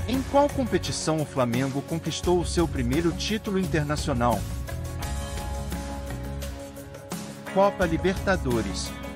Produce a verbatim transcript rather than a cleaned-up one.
Em qual competição o Flamengo conquistou o seu primeiro título internacional? Copa Libertadores.